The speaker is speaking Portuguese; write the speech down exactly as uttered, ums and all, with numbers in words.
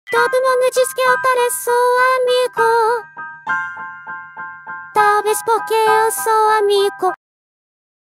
Todo mundo diz que eu pareço amigo. Talvez porque eu sou amigo.